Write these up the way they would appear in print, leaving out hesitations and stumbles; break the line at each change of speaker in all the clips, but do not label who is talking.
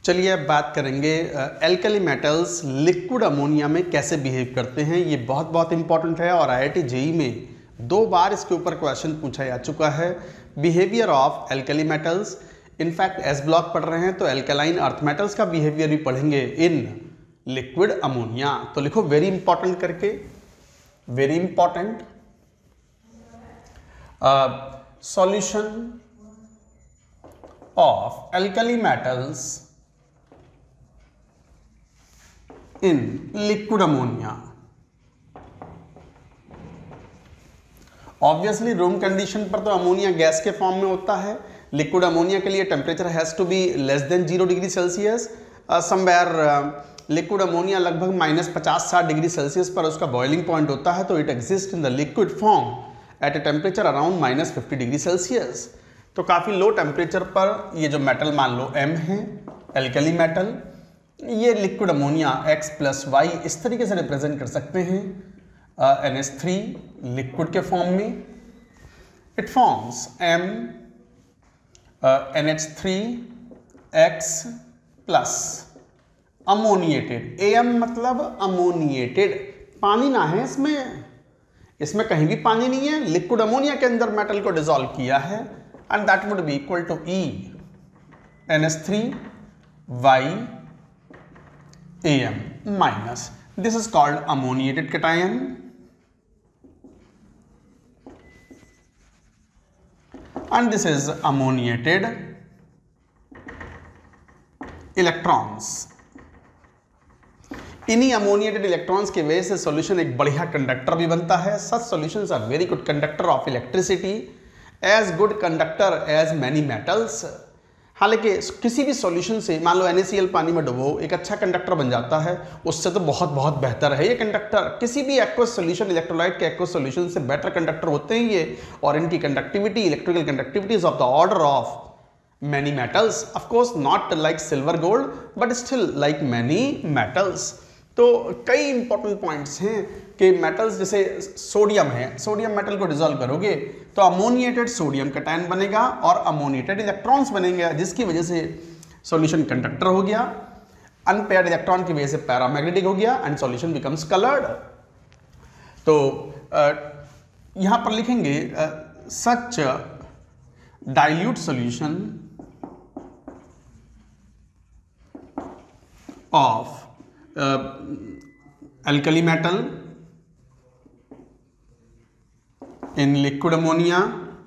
चलिए अब बात करेंगे एल्कली मेटल्स लिक्विड अमोनिया में कैसे बिहेव करते हैं। ये बहुत बहुत इंपॉर्टेंट है और आईआईटी जेईई में 2 बार इसके ऊपर क्वेश्चन पूछा जा चुका है। Behaviour of alkali metals, in fact S block पढ़ रहे हैं तो एल्कलाइन अर्थ मेटल्स का बिहेवियर भी पढ़ेंगे इन लिक्विड अमोनिया। तो लिखो वेरी इंपॉर्टेंट करके, very important solution of alkali metals in liquid ammonia. Obviously room condition पर तो अमोनिया गैस के फॉर्म में होता है। लिक्विड अमोनिया के लिए temperature has to be less than 0 degree Celsius. Somewhere liquid ammonia लगभग -50-60 डिग्री सेल्सियस पर उसका बॉइलिंग पॉइंट होता है, तो it exist in the liquid form at a temperature around -50 degree Celsius. तो काफ़ी लो टेम्परेचर पर ये जो मेटल मान लो M है, एल्कली मेटल, ये लिक्विड अमोनिया X + Y इस तरीके से रिप्रेजेंट कर सकते हैं। NH3 लिक्विड के फॉर्म में, it forms M NH3 X plus ammoniated. AM मतलब अमोनिएटेड, पानी ना है इसमें कहीं भी पानी नहीं है, लिक्विड अमोनिया के अंदर मेटल को डिसॉल्व किया है, and that would be equal to E NH3 Y AM minus. This is called ammoniated cation, and this is ammoniated electrons. इन्हीं अमोनिएटेड इलेक्ट्रॉन्स की वजह से सॉल्यूशन एक बढ़िया कंडक्टर भी बनता है। Such solutions are very good conductor of electricity, as good conductor as many metals. हालांकि किसी भी सॉल्यूशन से मान लो NaCl पानी में डुबो एक अच्छा कंडक्टर बन जाता है, उससे तो बहुत बहुत बेहतर है ये कंडक्टर। किसी भी एक्वस सॉल्यूशन, इलेक्ट्रोलाइट के एक्वस सॉल्यूशन से बेटर कंडक्टर होते हैं ये, और इनकी conductivity, electrical conductivity is of the order of many metals. Of course not like silver gold, but still like many metals. तो कई इंपॉर्टेंट पॉइंट्स हैं कि मेटल्स, जैसे सोडियम है, सोडियम मेटल को डिसॉल्व करोगे तो अमोनिएटेड सोडियम कैटायन बनेगा और अमोनिएटेड इलेक्ट्रॉन्स बनेंगे, जिसकी वजह से सॉल्यूशन कंडक्टर हो गया। अनपेयर्ड इलेक्ट्रॉन की वजह से पैरामैग्नेटिक हो गया एंड सॉल्यूशन बिकम्स कलर्ड। तो यहां पर लिखेंगे such dilute solution of alkali metal in liquid ammonia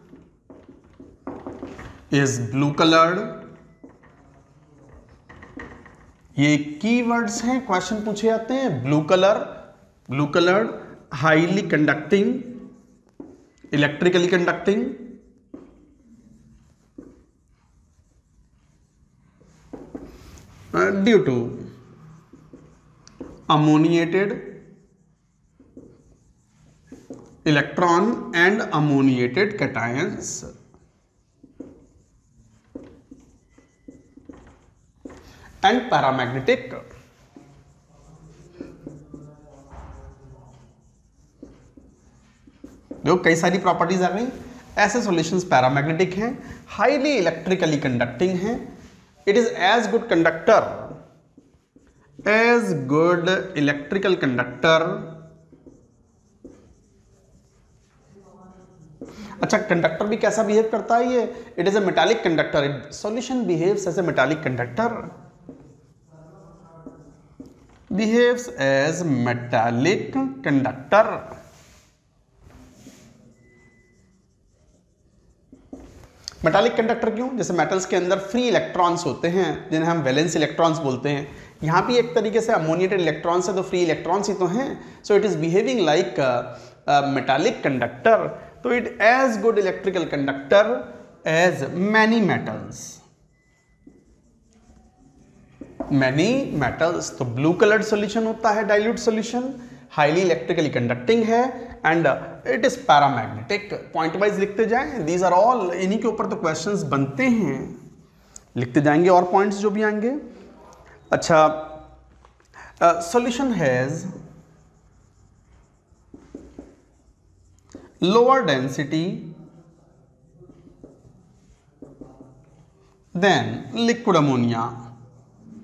is blue colored। ये कीवर्ड्स हैं, क्वेश्चन पूछे जाते हैं। Blue coloured, highly conducting, electrically conducting, due to ammoniated electron and ammoniated cations, and paramagnetic। देखो कई सारी प्रॉपर्टीज आ गई। ऐसे सॉल्यूशंस पैरामैग्नेटिक हैं, हाईली इलेक्ट्रिकली कंडक्टिंग हैं, it is as good conductor as good electrical conductor। अच्छा, कंडक्टर भी कैसा बिहेव करता है ये? It is a metallic conductor, solution behaves as a metallic conductor, behaves as metallic conductor. Metallic conductor क्यों? जैसे metals के अंदर फ्री इलेक्ट्रॉन्स होते हैं जिन्हें हम वैलेंस इलेक्ट्रॉन्स बोलते हैं, यहाँ भी एक तरीके से अमोनिएटेड इलेक्ट्रॉन्स है तो फ्री इलेक्ट्रॉन्स ही तो हैं। So it is behaving like metallic conductor. तो it as good electrical conductor as many metals. तो ब्लू कलर्ड सॉल्यूशन होता है dilute solution, highly electrically conducting है and it is paramagnetic. Point wise लिखते जाएं, दीज आर ऑल, इन्हीं के ऊपर तो क्वेश्चंस बनते हैं, लिखते जाएंगे और पॉइंट्स जो भी आएंगे। अच्छा, solution has lower density than liquid ammonia।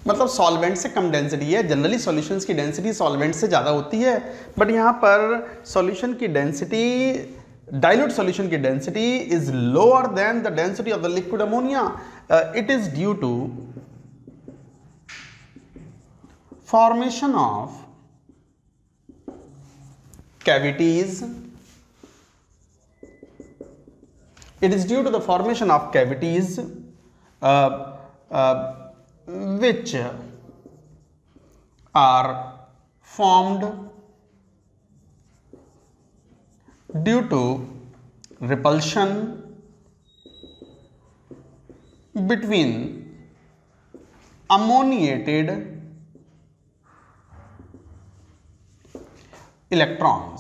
मतलब सॉल्वेंट से कम डेंसिटी है। जनरली सॉल्यूशंस की डेंसिटी सॉल्वेंट से ज़्यादा होती है, बट यहाँ पर सॉल्यूशन की डेंसिटी, डाइल्यूट सॉल्यूशन की density is lower than the density of the liquid ammonia. It is due to formation of cavities. It is due to the formation of cavities which are formed due to repulsion between ammoniated electrons.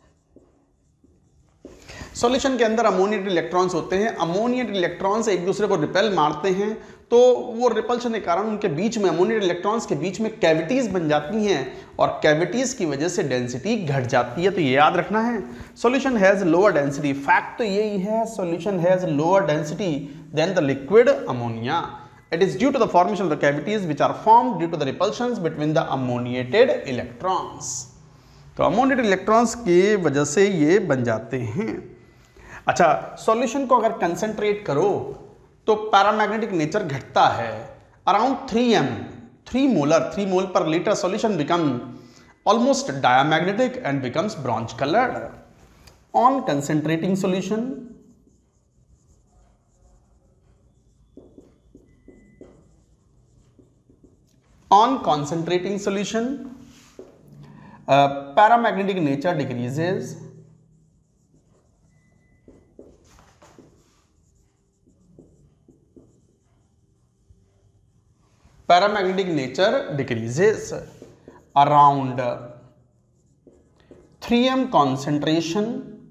Solution के अंदर ammoniated electrons होते हैं। Ammoniated electrons एक दूसरे को repel मारते हैं, तो वो रिपल्शन के कारण उनके बीच में, अमोनिएटेड इलेक्ट्रॉन्स के बीच में कैविटीज बन जाती हैं और कैविटीज की वजह से डेंसिटी घट जाती है। तो ये याद रखना है, solution has lower density. Fact तो यही है, solution has lower density than the liquid ammonia. It is due to the formation of the cavities which are formed due to the repulsions between the ammoniated electrons. तो ammoniated electrons की वजह से ये बन जाते हैं। अच्छा, सॉल्यूशन को अगर कंसंट्रेट करो तो पैरामैग्नेटिक नेचर घटता है। Around 3 mole per litre solution become almost diamagnetic and becomes bronze coloured on concentrating solution. On concentrating solution, paramagnetic nature decreases around 3m concentration.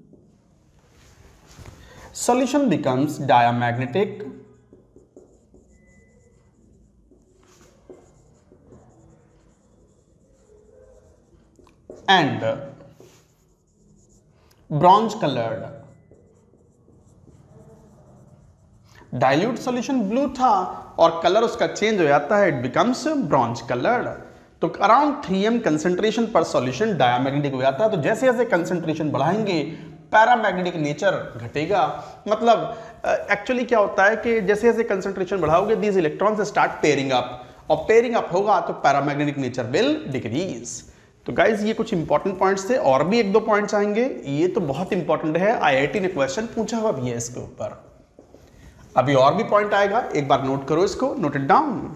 Solution becomes diamagnetic and bronze colored. Dilute solution blue था और colour उसका change हो जाता है, it becomes bronze coloured. तो around 3m concentration पर solution diamagnetic हो जाता है। तो जैसे जैसे कंसंट्रेशन बढ़ाएंगे पैरामैग्नेटिक नेचर घटेगा। मतलब एक्चुअली क्या होता है कि जैसे जैसे कंसंट्रेशन बढ़ाओगे these electrons start pairing up, और पेयरिंग अप होगा तो पैरामैग्नेटिक नेचर विल डिक्रीज। तो गाइज ये कुछ इंपॉर्टेंट पॉइंट्स थे, और भी 1-2 पॉइंट्स आएंगे। ये तो बहुत इंपॉर्टेंट है, आईआईटी ने क्वेश्चन पूछा हुआ भी है इसके ऊपर। अभी और भी पॉइंट आएगा, एक बार नोट करो इसको, नोट इट डाउन।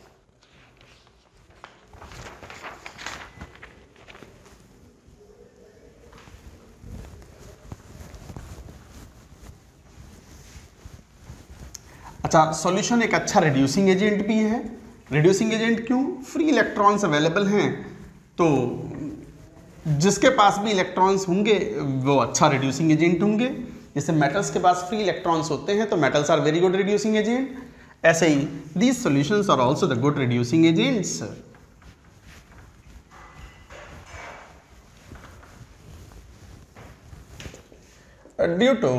अच्छा, सॉल्यूशन एक अच्छा रिड्यूसिंग एजेंट भी है। रिड्यूसिंग एजेंट क्यों? फ्री इलेक्ट्रॉन्स अवेलेबल हैं, तो जिसके पास भी इलेक्ट्रॉन्स होंगे वो अच्छा रिड्यूसिंग एजेंट होंगे। जैसे मेटल्स के पास फ्री इलेक्ट्रॉन्स होते हैं तो metals are very good reducing agent. ऐसे ही these solutions are also the good reducing agents. Due to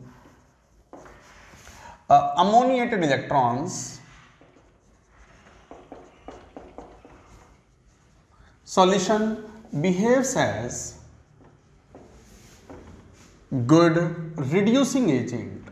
ammoniated electrons, solution behaves as good reducing agent।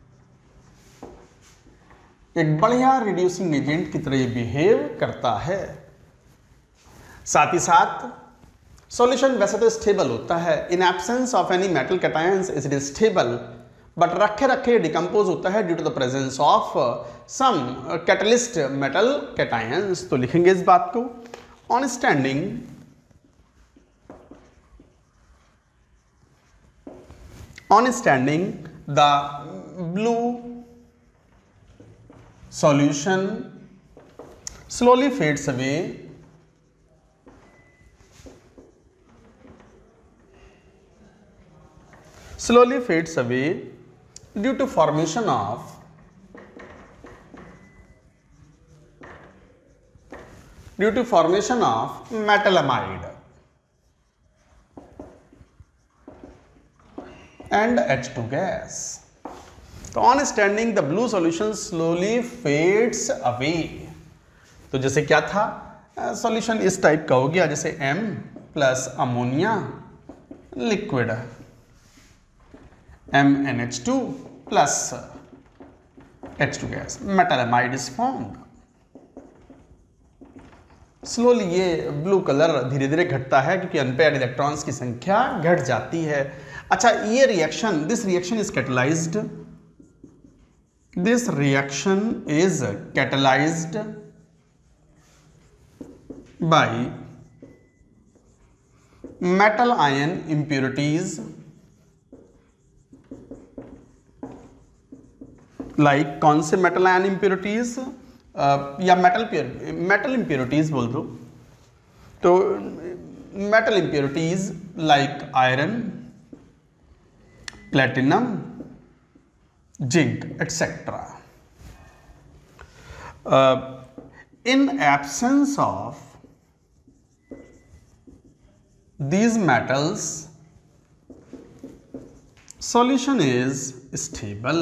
एक बढ़िया रिड्यूसिंग एजेंट की तरह बिहेव करता है। साथ ही साथ सॉल्यूशन वैसे तो स्टेबल होता है, in absence of any metal cations it is stable, but रखे रखे डिकम्पोज होता है due to the presence of some catalyst metal cations. तो लिखेंगे इस बात को, on standing the blue solution slowly fades away due to formation of metalamide and H2 gas। तो on standing the blue solution slowly fades away तो जैसे क्या था, सॉल्यूशन इस टाइप का हो गया, जैसे M plus ammonia liquid MnH2 plus H2 gas, metal amide is formed. Slowly ये ब्लू कलर धीरे धीरे घटता है क्योंकि अनपेयर्ड इलेक्ट्रॉन्स की संख्या घट जाती है। अच्छा, ये reaction, this reaction is catalysed, this reaction is catalysed by metal ion impurities like कौन से मेटल आयन impurities या मेटल impurities बोल दो, तो metal impurities like iron, platinum, zinc etc. In absence of these metals, solution is stable.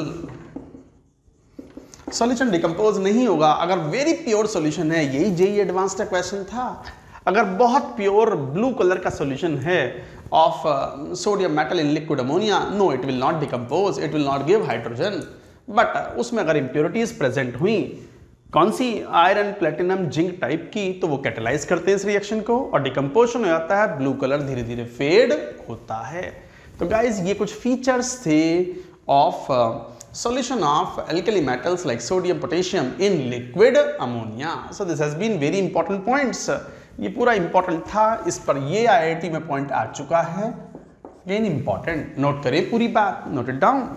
Solution decompose नहीं होगा अगर very pure solution है। यही जेई एडवांस का क्वेश्चन था। अगर बहुत प्योर ब्लू कलर का सॉल्यूशन है of sodium metal in liquid ammonia, no it will not decompose, it will not give hydrogen. But उसमें अगर इम्प्योरिटीज प्रेजेंट हुई, कौन सी, आयरन, प्लेटिनम, जिंक टाइप की, तो वो कैटेलाइज करते हैं इस रिएक्शन को और डिकम्पोजन हो जाता है, ब्लू कलर धीरे धीरे फेड होता है। तो गाइज ये कुछ फीचर्स थे of solution of alkali metals like sodium potassium in liquid ammonia. So this has been very important points. ये पूरा important था, इस पर ये IIT में point आ चुका है, again important, नोट करें पूरी बात, note it down.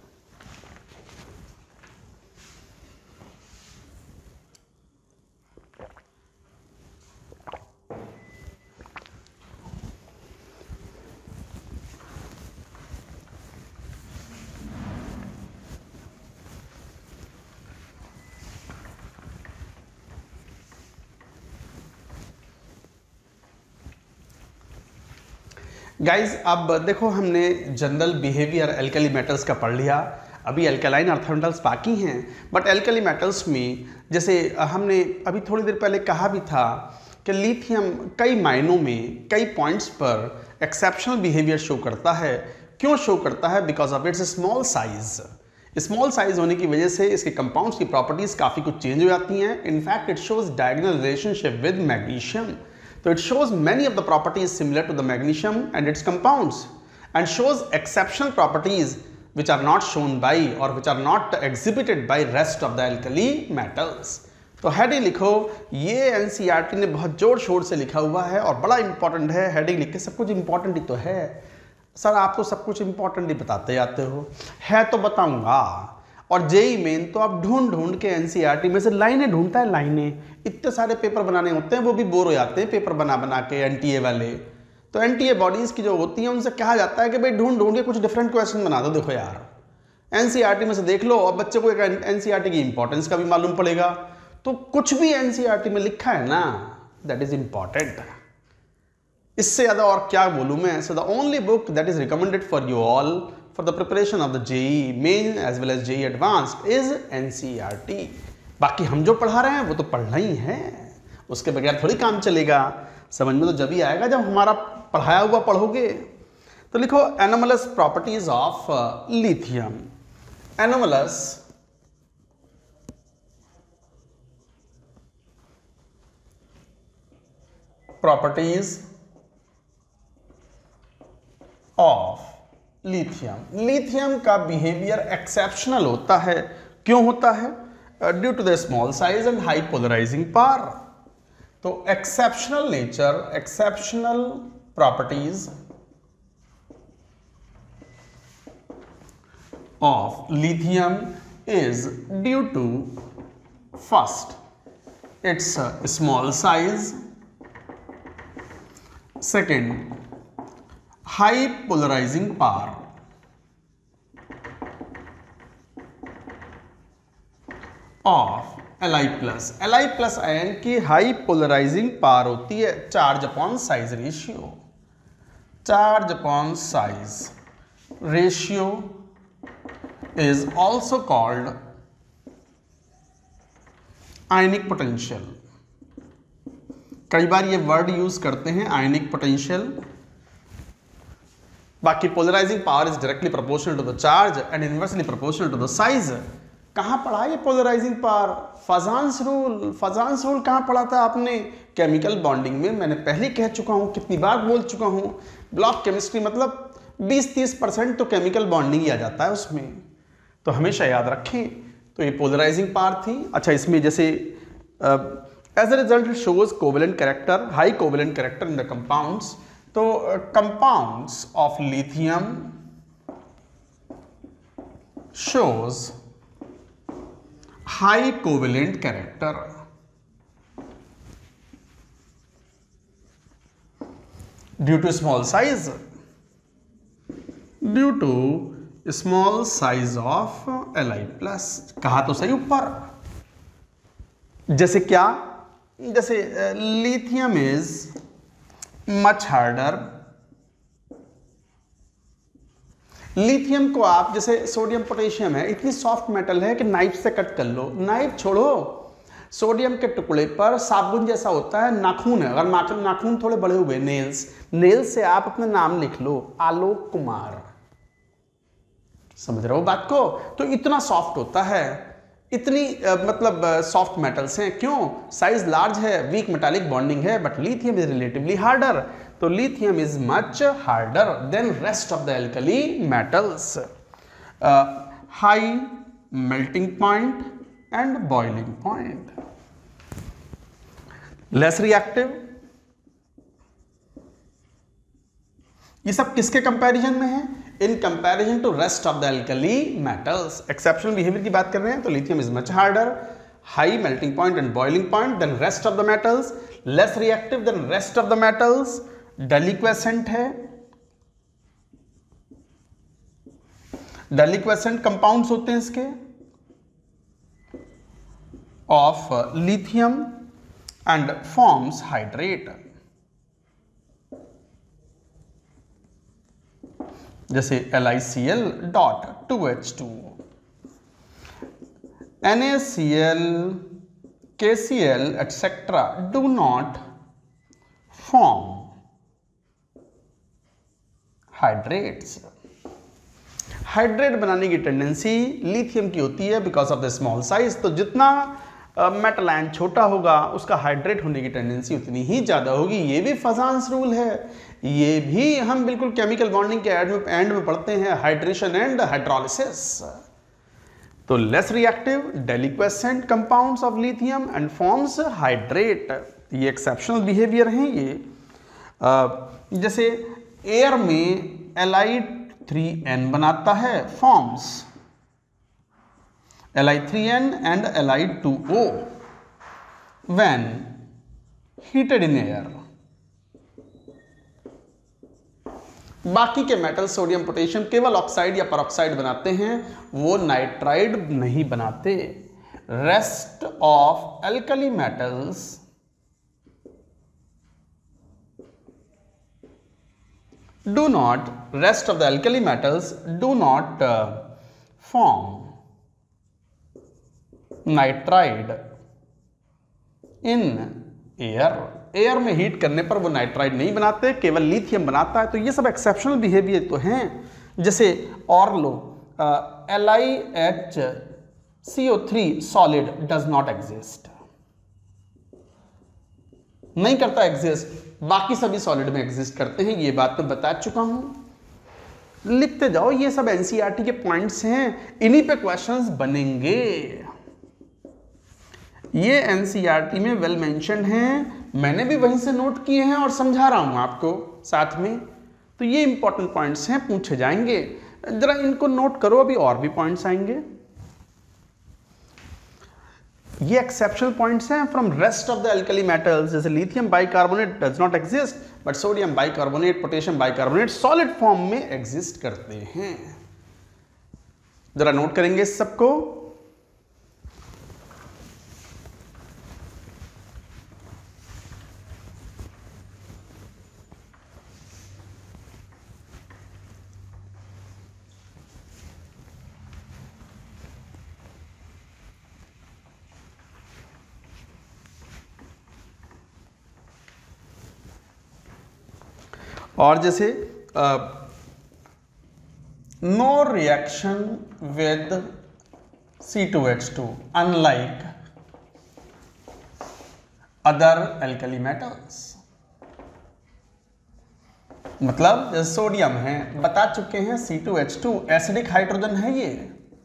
गाइज अब देखो, हमने जनरल बिहेवियर एल्कली मेटल्स का पढ़ लिया, अभी एल्कलाइन अर्थ मेटल्स बाकी हैं। बट एल्कली मेटल्स में जैसे हमने अभी थोड़ी देर पहले कहा भी था कि लिथियम कई मायनों में, कई पॉइंट्स पर एक्सेप्शनल बिहेवियर शो करता है। क्यों शो करता है? Because of its small size. Small size होने की वजह से इसके कंपाउंड्स की प्रॉपर्टीज काफ़ी कुछ चेंज हो जाती हैं। In fact it shows diagonal relationship with magnesium. So it shows many of the properties similar to the magnesium and its compounds, and shows exceptional properties which are not shown by or which are not exhibited by rest of the alkali metals. तो heading लिखो, ये NCERT ने बहुत जोर शोर से लिखा हुआ है और बड़ा इंपॉर्टेंट है। हेडिंग लिख के सब कुछ इंपॉर्टेंट ही तो है। सर आप तो सब कुछ इंपॉर्टेंट ही बताते जाते हो, है तो बताऊंगा। और जेई मेन तो आप ढूंढ ढूंढ के एनसीईआरटी में से लाइनें ढूंढता है, लाइनें। इतने सारे पेपर बनाने होते हैं, वो भी बोर हो जाते हैं पेपर बना बना के एनटीए वाले। तो एनटीए बॉडीज की जो होती हैं उनसे कहा जाता है कि भाई ढूंढ ढूंढ के कुछ डिफरेंट क्वेश्चन बना दो। देखो यार, एनसीईआरटी में से देख लो और बच्चे को एक एनसीईआरटी की इंपॉर्टेंस का भी मालूम पड़ेगा। तो कुछ भी एनसीईआरटी में लिखा है ना, दैट इज इंपॉर्टेंट। इससे ज्यादा और क्या बोलूं मैं। So the only book that is recommended for you all for the preparation of the JEE main as well as JEE advanced is NCERT। बाकी हम जो पढ़ा रहे हैं वो तो पढ़ना ही है, उसके बगैर थोड़ी काम चलेगा। समझ में तो जब ही आएगा जब हमारा पढ़ाया हुआ पढ़ोगे। तो लिखो anomalous properties of lithium. Anomalous properties of lithium. Lithium का बिहेवियर एक्सेप्शनल होता है। क्यों होता है? Due to the small size and high polarising power. तो exceptional nature, exceptional properties of lithium is due to first its small size, second high polarizing power of Li+। Li+ ion की high polarising power होती है charge upon size ratio. Charge upon size ratio is also called ionic potential। कई बार ये word use करते हैं ionic potential. बाकी polarising power is directly proportional to the charge and inversely proportional to the size. कहाँ पढ़ा ये polarising power? Fajans rule. Fajans rule कहाँ पढ़ा था आपने? केमिकल बॉन्डिंग में। मैंने पहले कह चुका हूँ, कितनी बार बोल चुका हूँ, ब्लॉक केमिस्ट्री मतलब 20-30% तो केमिकल बॉन्डिंग ही आ जाता है उसमें, तो हमेशा याद रखें। तो ये पोलराइजिंग पावर थी। अच्छा, इसमें जैसे as a result shows covalent character, high covalent character in the compounds. तो compounds of lithium shows high covalent character due to small size, due to small size of Li plus। कहा तो सही ऊपर। जैसे क्या? जैसे lithium is much harder. Lithium को आप, जैसे सोडियम पोटेशियम है, इतनी सॉफ्ट मेटल है कि नाइफ से कट कर लो। नाइफ छोड़ो, सोडियम के टुकड़े पर साबुन जैसा होता है, नाखून है, अगर नाखून थोड़े बड़े हुए, नेल्स से आप अपना नाम लिख लो, आलोक कुमार। समझ रहे हो बात को? तो इतना सॉफ्ट होता है, इतनी मतलब सॉफ्ट मेटल्स हैं। क्यों? साइज लार्ज है, वीक मेटालिक बॉन्डिंग है, but lithium is relatively harder. तो lithium is much harder than rest of the alkali metals. High melting point and boiling point, less reactive. ये सब किसके कंपैरिजन में है? In comparison to rest of the alkali metals. Exceptional behaviour की बात कर रहे हैं तो lithium is much harder, high melting point and boiling point than rest of the metals, less reactive than rest of the metals, deliquescent है। Deliquescent compounds होते हैं इसके of lithium and forms hydrate. जैसे LiCl dot 2H2, NaCl, KCl etc. do not form hydrates. Hydrate बनाने की tendency lithium की होती है because of the small size. तो जितना मेटल आयन छोटा होगा उसका हाइड्रेट होने की टेंडेंसी उतनी ही ज्यादा होगी। ये भी फजान्स रूल है, ये भी हम बिल्कुल केमिकल बॉन्डिंग के एंड में पढ़ते हैं, हाइड्रेशन एंड हाइड्रोलिसिस। तो less reactive, deliquescent compounds of lithium and forms hydrate. ये एक्सेप्शनल बिहेवियर हैं ये। जैसे एयर में Li3n बनाता है, forms Li3n and Li2O when heated in air। बाकी के मेटल सोडियम पोटेशियम केवल ऑक्साइड या परऑक्साइड बनाते हैं, वो नाइट्राइड नहीं बनाते। Rest of alkali metals do not, rest of the alkali metals do not form nitride in air। Air में हीट करने पर वो नाइट्राइड नहीं बनाते, केवल लिथियम बनाता है। तो ये सब एक्सेप्शनल बिहेवियर तो हैं। जैसे और लो, LiHCO3 solid does not exist, नहीं करता एग्जिस्ट, बाकी सभी सॉलिड में एग्जिस्ट करते हैं। ये बात तो बता चुका हूं, लिखते जाओ। ये सब एनसीईआरटी के पॉइंट्स हैं, इन्हीं पे क्वेश्चंस बनेंगे। ये एनसीईआरटी में वेल मेंशन हैं, मैंने भी वहीं से नोट किए हैं और समझा रहा हूं आपको साथ में। तो ये इंपॉर्टेंट पॉइंट्स हैं, पूछे जाएंगे, जरा इनको नोट करो, अभी और भी पॉइंट्स आएंगे। ये एक्सेप्शनल पॉइंट्स हैं from rest of the alkali metals. जैसे lithium bicarbonate does not exist, but sodium bicarbonate, potassium bicarbonate solid form में एग्जिस्ट करते हैं। जरा नोट करेंगे इस सबको। और जैसे no reaction with C2H2 unlike other alkali metals. मतलब जैसे सोडियम है, बता चुके हैं C2H2 एसिडिक हाइड्रोजन है, ये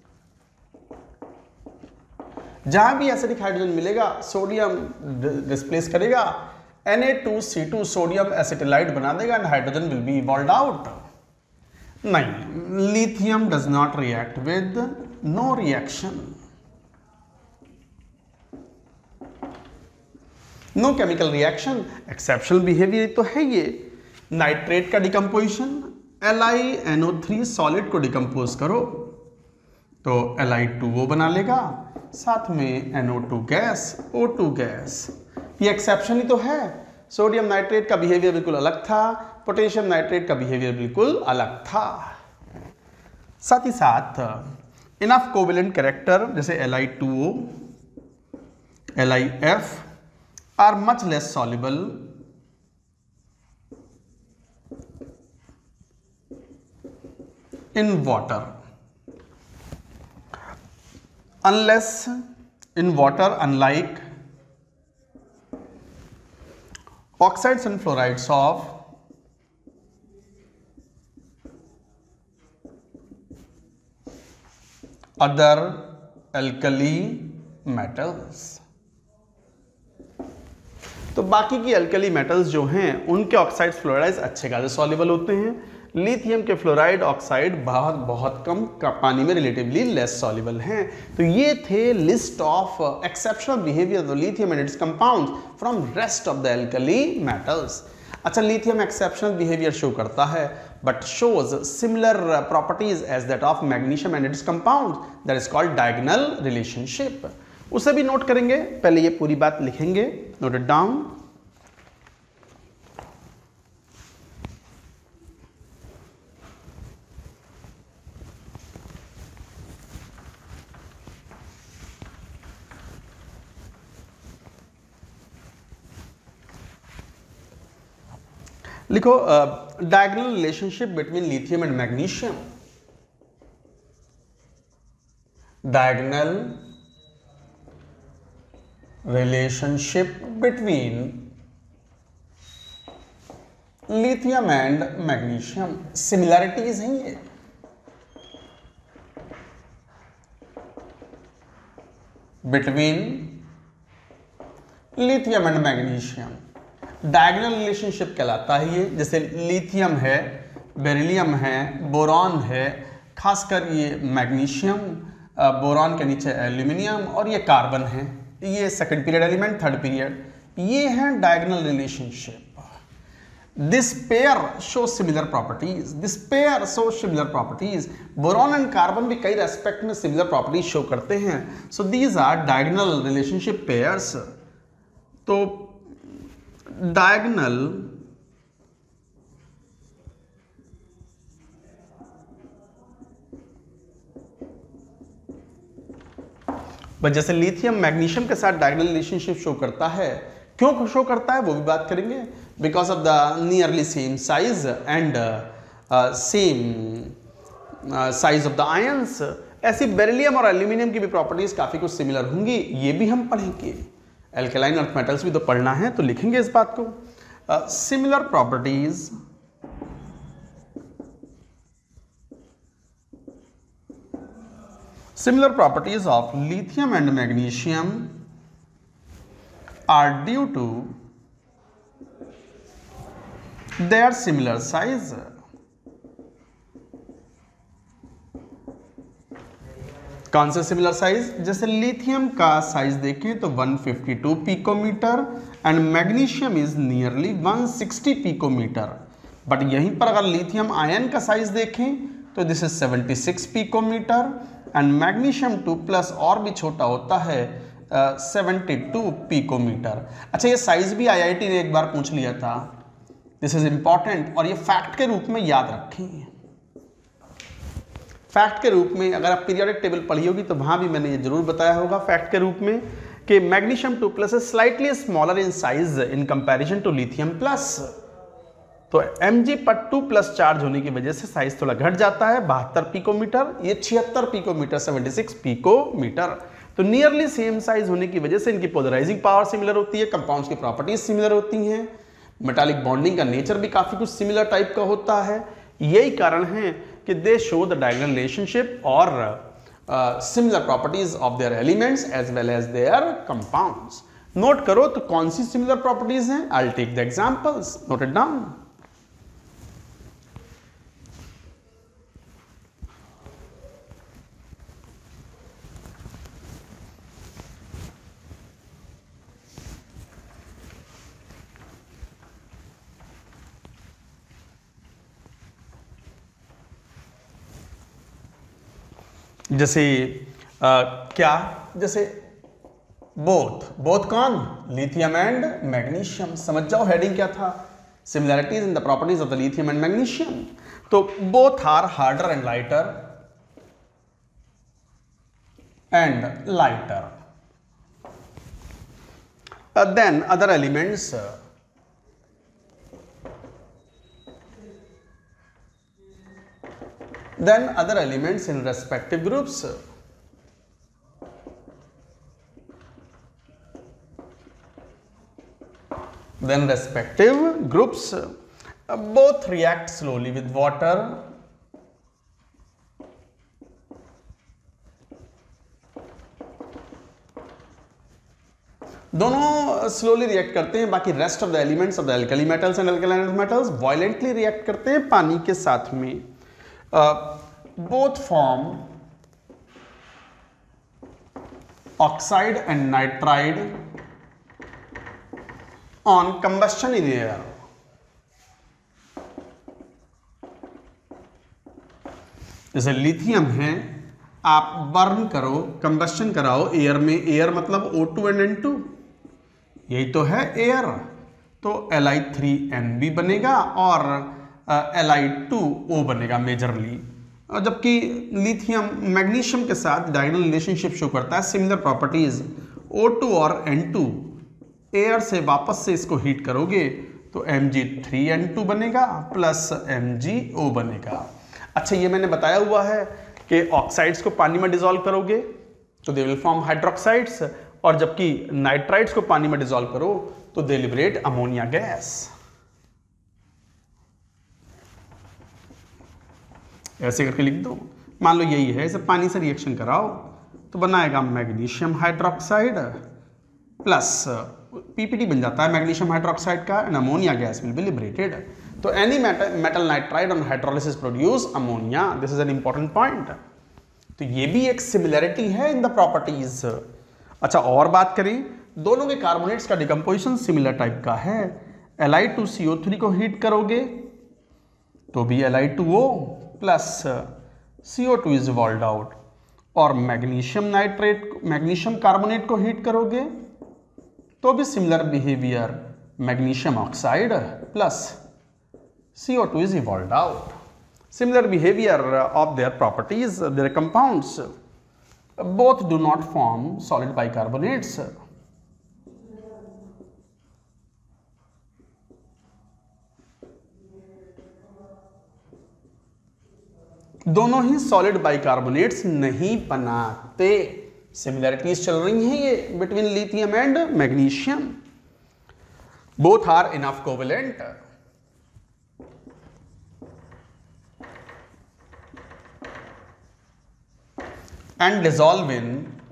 जहां भी एसिडिक हाइड्रोजन मिलेगा सोडियम डिस्प्लेस करेगा, Na2C2 सोडियम एसिटिलाइट बना देगा and hydrogen will be evolved out. नहीं, lithium does not react with no reaction, no chemical reaction, exceptional behaviour तो है ये। नाइट्रेट का डिकम्पोजिशन, LiNO3 सॉलिड को डिकम्पोज करो तो Li2O बना लेगा, साथ में NO2 गैस, O2 गैस। ये एक्सेप्शन ही तो है। सोडियम नाइट्रेट का बिहेवियर बिल्कुल अलग था, पोटेशियम नाइट्रेट का बिहेवियर बिल्कुल अलग था। साथ ही साथ इनफ कोवेलेंट कैरेक्टर जैसे Li2O, LiF are much less soluble in water unless in water, unlike oxides and fluorides of other alkali metals। तो बाकी की अल्कली मेटल्स जो हैं उनके ऑक्साइड्स फ्लोराइड्स अच्छे खासे सॉल्युबल होते हैं। लिथियम के फ्लोराइड ऑक्साइड बहुत कम पानी में रिलेटिवली लेस सॉल्युबल हैं। तो ये थे list of exceptional behaviour of lithium and its compounds from rest of the alkali metals. अच्छा, लिथियम एक्सेप्शनल बिहेवियर शो करता है but shows similar properties as that of magnesium and its compounds, that is called diagonal relationship. उसे भी note करेंगे, पहले ये पूरी बात लिखेंगे, नोट इट डाउन। लिखो diagonal relationship between lithium and magnesium. Diagonal relationship between lithium and magnesium, similarities हैं ये। Between lithium and magnesium diagonal relationship कहलाता है ये। जैसे लिथियम है, बेरिलियम है, बोरॉन है, खासकर ये मैग्नीशियम, बोरॉन के नीचे एल्यूमिनियम और ये कार्बन है, ये second period element, third period, ये है diagonal relationship. This pair show similar properties, this pair show similar properties. Boron and carbon भी कई रेस्पेक्ट में सिमिलर प्रॉपर्टीज शो करते हैं। So these are diagonal relationship pairs. तो डायगोनल बट जैसे lithium magnesium के साथ डायगोनल रिलेशनशिप शो करता है, क्यों शो करता है वो भी बात करेंगे। Because of the nearly same size and same size of the ions. ऐसी बेरिलियम और एल्यूमिनियम की भी प्रॉपर्टीज काफी कुछ सिमिलर होंगी, ये भी हम पढ़ेंगे। एल्केलाइन अर्थ मेटल्स भी तो पढ़ना है, तो लिखेंगे इस बात को। Similar properties Similar properties of lithium and magnesium are due to their similar size. कौन से सिमिलर साइज? जैसे लिथियम का साइज देखें तो 152 picometre and magnesium is nearly 160 picometre. But यहीं पर अगर लिथियम आयन का साइज देखें तो this is 76 picometre and magnesium 2+ और भी छोटा होता है 72 पिकोमीटर। अच्छा, ये साइज भी आईआईटी ने एक बार पूछ लिया था, दिस इज इंपॉर्टेंट, और ये फैक्ट के रूप में याद रखें। फैक्ट के रूप में अगर आप पीरियोडिक टेबल पढ़ी होगी तो वहां भी मैंने ये जरूर बताया होगा फैक्ट के रूप में कि magnesium 2+ is slightly smaller in size in comparison to lithium plus. तो Mg/2 प्लस चार्ज होने की वजह से साइज थोड़ा घट जाता है, 72 पिकोमीटर, ये 76 पिकोमीटर, 76 पिकोमीटर। तो नियरली सेम साइज होने की वजह से इनकी पोलराइजिंग पावर सिमिलर होती है, कंपाउंड्स की प्रॉपर्टीज सिमिलर होती हैं, मेटालिक बॉन्डिंग का नेचर भी काफी कुछ सिमिलर टाइप का होता है। यही कारण है कि they show the diagonal relationship और similar properties of their elements as well as their compounds. Note करो तो कौन सी सिमिलर प्रॉपर्टीज हैं, I will take the examples, note it down. जैसे क्या, जैसे बोथ कौन, लिथियम एंड मैग्नीशियम। समझ जाओ हेडिंग क्या था, similarities in the properties of the lithium and magnesium. तो both are harder and lighter than other elements in respective groups. Both react slowly with water दोनों स्लोली रिएक्ट करते हैं, बाकी rest of the elements of the alkali metals and alkaline metals violently react करते हैं पानी के साथ में। Both form oxide and nitride on combustion in air. जैसे लिथियम है, आप बर्न करो, कंबस्शन कराओ एयर में, एयर मतलब O2 एंड N2, यही तो है एयर, तो Li3Nb बनेगा और Li2O बनेगा मेजरली। और जबकि लिथियम मैग्नीशियम के साथ डायगोनल रिलेशनशिप शो करता है, सिमिलर प्रॉपर्टीज, O2 और N2, एयर से वापस से इसको हीट करोगे तो Mg3N2 बनेगा प्लस MgO बनेगा। अच्छा, ये मैंने बताया हुआ है कि ऑक्साइड्स को पानी में डिसॉल्व करोगे तो दे विल फॉर्म हाइड्रोक्साइड्स, और जबकि नाइट्राइड्स को पानी में डिसॉल्व करो तो दे लिबरेट अमोनिया गैस। ऐसे करके लिख दो। मान लो यही है, इसे पानी से रिएक्शन कराओ तो बनाएगा मैग्नीशियम हाइड्रोक्साइड प्लस पीपीटी बन जाता है मैग्नीशियम हाइड्रोक्साइड का, and ammonia gas will be liberated. तो any metal nitride on hydrolysis produce ammonia, this is an important point. तो ये भी एक सिमिलैरिटी है इन द प्रॉपर्टीज। अच्छा, और बात करें, दोनों के कार्बोनेट्स का डिकम्पोजिशन सिमिलर टाइप का है। Li2CO3 को हीट करोगे तो भी Li2O plus CO2 is evolved out, और मैग्नीशियम कार्बोनेट को हीट करोगे तो भी similar behaviour, magnesium oxide plus CO2 is evolved out. Similar behavior of their properties, their compounds, both do not form solid bicarbonates. दोनों ही solid bicarbonates नहीं बनाते। Similarities चल रही हैं ये between lithium and magnesium. Both are enough covalent and dissolve in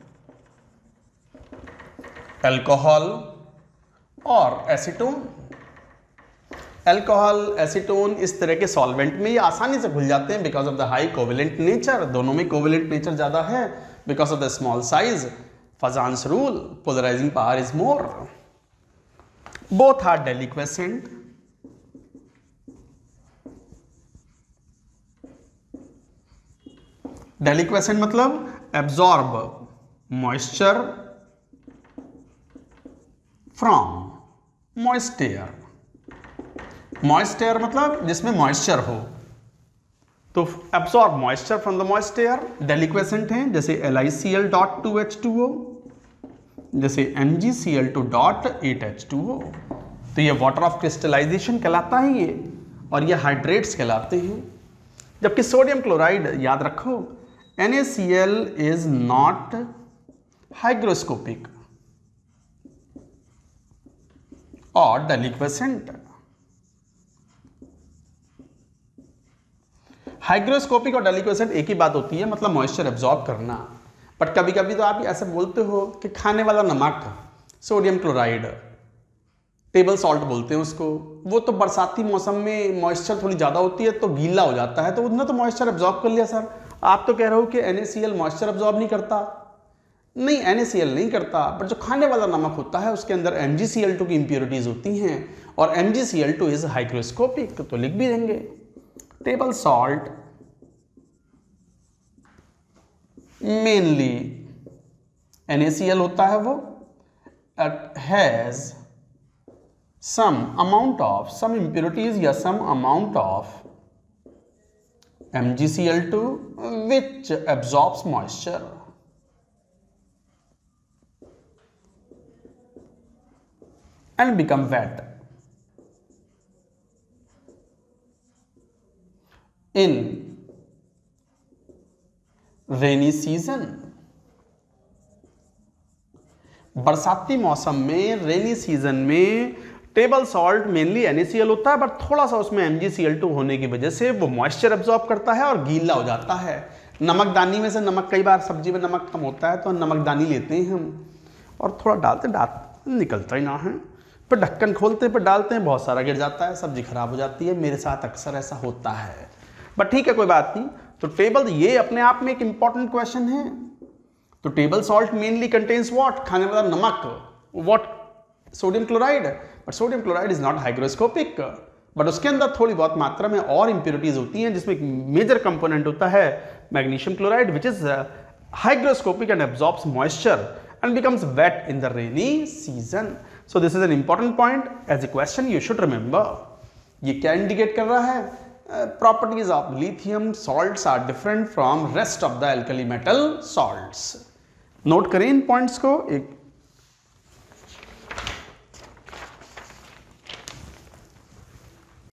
alcohol or acetone. Alcohol, acetone, इस तरह के सॉल्वेंट में ये आसानी से घुल जाते हैं because of the high covalent nature. दोनों में कोवेलेंट नेचर ज्यादा है because of the small size, Fajans rule, polarising power is more. Both are deliquescent, deliquescent मतलब absorb moisture from moist air. Moist air मतलब जिसमें मॉइस्चर हो, तो absorb moisture from the moist air. Deliquescent हैं जैसे LiCl.2H2O, जैसे MgCl2.8H2O। तो ये वाटर ऑफ क्रिस्टलाइजेशन कहलाता है ये। और ये हाइड्रेट्स कहलाते हैं। जबकि सोडियम क्लोराइड, याद रखो, NaCl इज नॉट हाइग्रोस्कोपिक और डेलिक्वेसेंट। हाइग्रोस्कोपिक और डेलिक्वेसेंट एक ही बात होती है, मतलब मॉइस्चर एब्जॉर्ब करना। बट कभी कभी तो आप ऐसे बोलते हो कि खाने वाला नमक, सोडियम क्लोराइड, टेबल सॉल्ट बोलते हैं उसको, वो तो बरसाती मौसम में मॉइस्चर थोड़ी ज़्यादा होती है तो गीला हो जाता है, तो उसने तो मॉइस्चर एब्जॉर्ब कर लिया। सर आप तो कह रहे हो कि NaCl मॉइस्चर एब्जॉर्ब नहीं करता। नहीं, NaCl नहीं करता, बट जो खाने वाला नमक होता है उसके अंदर MgCl2 की इंप्योरिटीज होती हैं और MgCl2 इज हाइग्रोस्कोपिक, तो लिख भी देंगे टेबल सॉल्ट मेनली NaCl होता है, वो has some amount of some impurities या some amount of MgCl2 which absorbs moisture and become wet in rainy season। बरसाती मौसम में, रेनी सीजन में टेबल सॉल्ट मेनली NaCl होता है, बट थोड़ा सा उसमें MgCl2 होने की वजह से वो मॉइस्चर एब्जॉर्ब करता है और गीला हो जाता है। नमकदानी में से नमक, कई बार सब्जी में नमक कम होता है तो नमकदानी लेते हैं हम और थोड़ा डालते निकलता ही ना है, फिर ढक्कन खोलते फिर डालते हैं, बहुत सारा गिर जाता है, सब्जी खराब हो जाती है। मेरे साथ अक्सर ऐसा होता है, बट ठीक है कोई बात नहीं। तो टेबल, ये अपने आप में एक इंपॉर्टेंट क्वेश्चन है। तो table salt mainly contains what, खाने वाला नमक, what, sodium chloride, but sodium chloride is not hygroscopic, but उसके अंदर थोड़ी बहुत मात्रा में और इंप्योरिटीज होती हैं, जिसमें एक मेजर कंपोनेंट होता है magnesium chloride which is hygroscopic and absorbs moisture and becomes wet in the rainy season. So this is an important point as a question you should remember. ये क्या इंडिकेट कर रहा है? Properties of lithium salts are different from rest of the alkali metal salts. Note करें इन points को, एक